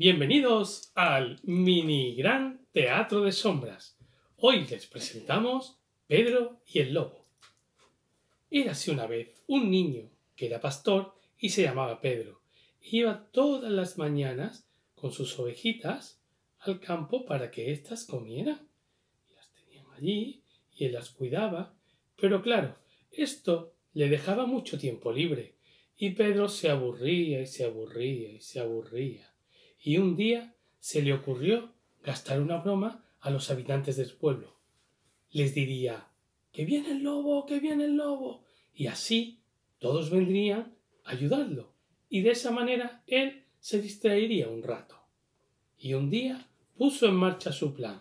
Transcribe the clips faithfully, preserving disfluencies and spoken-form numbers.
Bienvenidos al mini gran teatro de sombras. Hoy les presentamos Pedro y el lobo. Érase una vez un niño que era pastor y se llamaba Pedro. Iba todas las mañanas con sus ovejitas al campo para que éstas comieran. Y las tenían allí y él las cuidaba. Pero claro, esto le dejaba mucho tiempo libre y Pedro se aburría y se aburría y se aburría. Y un día se le ocurrió gastar una broma a los habitantes del pueblo. Les diría: ¡que viene el lobo, que viene el lobo! Y así todos vendrían a ayudarlo. Y de esa manera él se distraería un rato. Y un día puso en marcha su plan.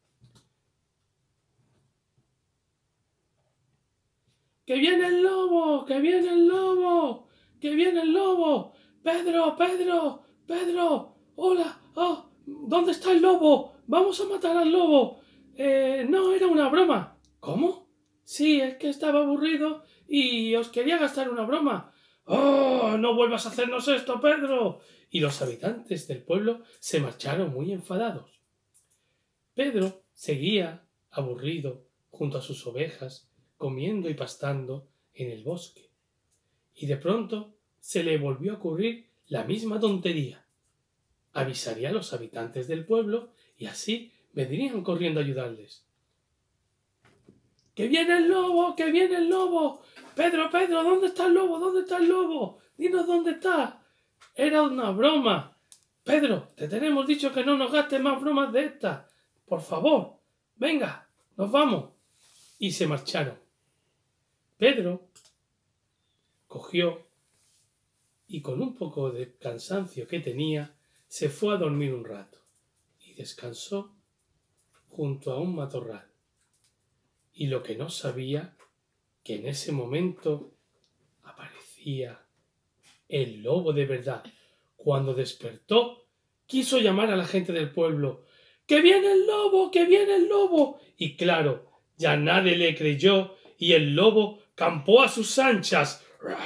¡Que viene el lobo, que viene el lobo, que viene el lobo! ¡Pedro, Pedro, Pedro! ¡Hola! ¡Oh! ¿Dónde está el lobo? ¡Vamos a matar al lobo! Eh, no, era una broma. ¿Cómo? Sí, es que estaba aburrido y os quería gastar una broma. ¡Oh! ¡No vuelvas a hacernos esto, Pedro! Y los habitantes del pueblo se marcharon muy enfadados. Pedro seguía aburrido junto a sus ovejas, comiendo y pastando en el bosque. Y de pronto se le volvió a ocurrir la misma tontería. Avisaría a los habitantes del pueblo y así vendrían corriendo a ayudarles. ¡Que viene el lobo! ¡Que viene el lobo! ¡Pedro, Pedro! ¿Dónde está el lobo? ¿Dónde está el lobo? ¡Dinos dónde está! ¡Era una broma! Pedro, te tenemos dicho que no nos gastes más bromas de estas. Por favor, venga, nos vamos. Y se marcharon. Pedro cogió y con un poco de cansancio que tenía, se fue a dormir un rato y descansó junto a un matorral. Y lo que no sabía, que en ese momento aparecía el lobo de verdad. Cuando despertó, quiso llamar a la gente del pueblo: ¡que viene el lobo, que viene el lobo! Y claro, ya nadie le creyó y el lobo campó a sus anchas.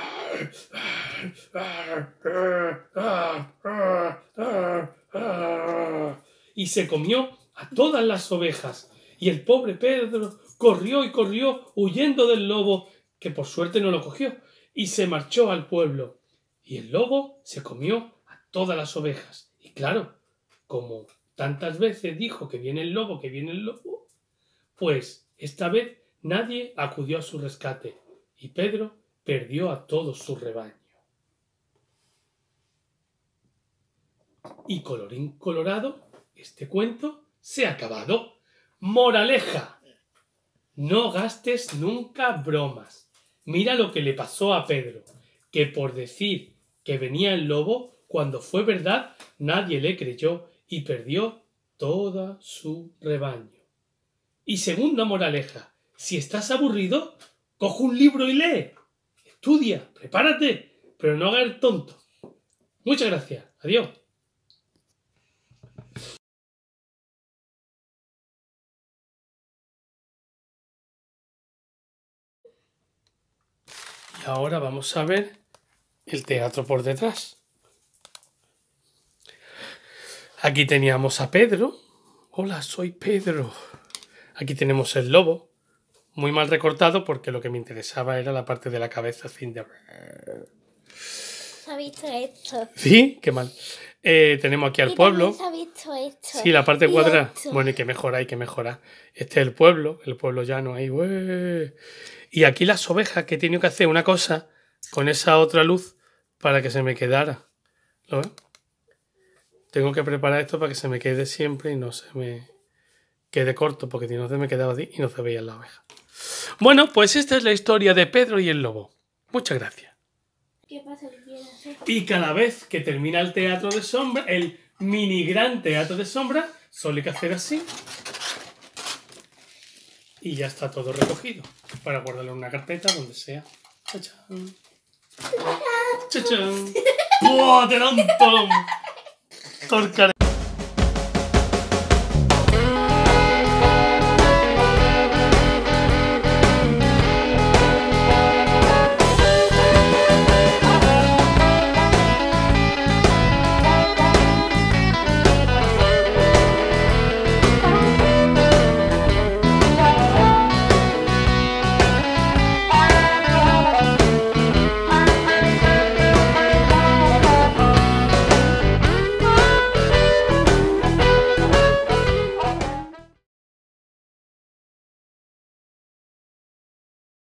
Y se comió a todas las ovejas. Y el pobre Pedro corrió y corrió huyendo del lobo, que por suerte no lo cogió, y se marchó al pueblo. Y el lobo se comió a todas las ovejas. Y claro, como tantas veces dijo que viene el lobo, que viene el lobo, pues esta vez nadie acudió a su rescate y Pedro perdió a todo su rebaño. Y colorín colorado, este cuento se ha acabado. Moraleja: no gastes nunca bromas. Mira lo que le pasó a Pedro, que por decir que venía el lobo, cuando fue verdad, nadie le creyó y perdió todo su rebaño. Y segunda moraleja: si estás aburrido, coge un libro y lee. Estudia, prepárate, pero no hagas el tonto. Muchas gracias. Adiós. Y ahora vamos a ver el teatro por detrás. Aquí teníamos a Pedro. Hola, soy Pedro. Aquí tenemos el lobo. Muy mal recortado porque lo que me interesaba era la parte de la cabeza sin de... ¿Se ha visto esto? Sí, qué mal. Eh, tenemos aquí al y pueblo. Se ha visto esto. Sí, la parte y cuadrada. esto. Bueno, hay que mejorar, hay que mejorar. Este es el pueblo, el pueblo llano ahí. ¡Ué! Y aquí las ovejas, que he tenido que hacer una cosa con esa otra luz para que se me quedara. ¿Lo ves? Tengo que preparar esto para que se me quede siempre y no se me quede corto, porque si no se me quedaba así y no se veía la oveja. Bueno, pues esta es la historia de Pedro y el lobo. Muchas gracias. ¿Qué pasa? ¿Qué quieres hacer? Y cada vez que termina el teatro de sombra, el mini gran teatro de sombra, solo hay que hacer así. Y ya está todo recogido. Para guardarlo en una carpeta donde sea. ¡Chachán! ¡Chachán! ¡Oh, te da un tom! Torcar.